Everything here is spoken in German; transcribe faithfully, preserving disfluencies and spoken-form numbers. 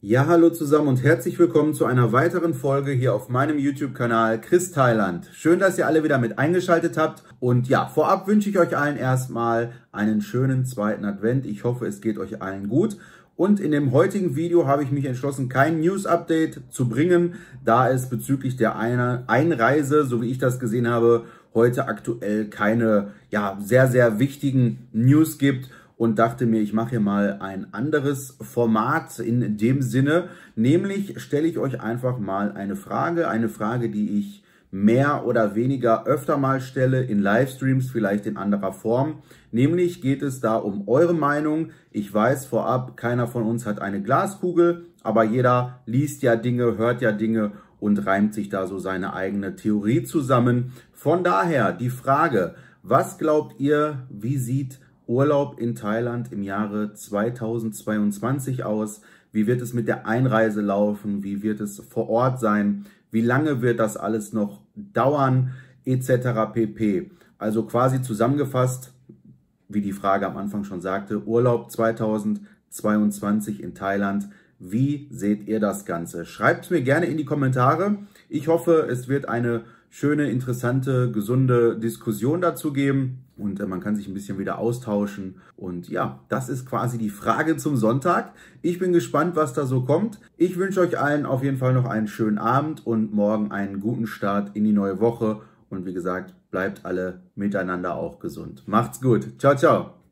Ja, hallo zusammen und herzlich willkommen zu einer weiteren Folge hier auf meinem YouTube-Kanal Chris Thailand. Schön, dass ihr alle wieder mit eingeschaltet habt. Und ja, vorab wünsche ich euch allen erstmal einen schönen zweiten Advent. Ich hoffe, es geht euch allen gut. Und in dem heutigen Video habe ich mich entschlossen, kein News-Update zu bringen, da es bezüglich der Einreise, so wie ich das gesehen habe, heute aktuell keine ja, sehr, sehr wichtigen News gibt. Und dachte mir, ich mache hier mal ein anderes Format in dem Sinne, nämlich stelle ich euch einfach mal eine Frage, eine Frage, die ich mehr oder weniger öfter mal stelle in Livestreams, vielleicht in anderer Form. Nämlich geht es da um eure Meinung. Ich weiß vorab, keiner von uns hat eine Glaskugel, aber jeder liest ja Dinge, hört ja Dinge und reimt sich da so seine eigene Theorie zusammen. Von daher die Frage, was glaubt ihr, wie sieht Urlaub in Thailand im Jahre zweitausendzweiundzwanzig aus? Wie wird es mit der Einreise laufen? Wie wird es vor Ort sein? Wie lange wird das alles noch dauern? Etc. pp. Also quasi zusammengefasst, wie die Frage am Anfang schon sagte, Urlaub zweitausendzweiundzwanzig in Thailand. Wie seht ihr das Ganze? Schreibt es mir gerne in die Kommentare. Ich hoffe, es wird eine schöne, interessante, gesunde Diskussion dazu geben und äh, man kann sich ein bisschen wieder austauschen. Und ja, das ist quasi die Frage zum Sonntag. Ich bin gespannt, was da so kommt. Ich wünsche euch allen auf jeden Fall noch einen schönen Abend und morgen einen guten Start in die neue Woche. Und wie gesagt, bleibt alle miteinander auch gesund. Macht's gut. Ciao, ciao.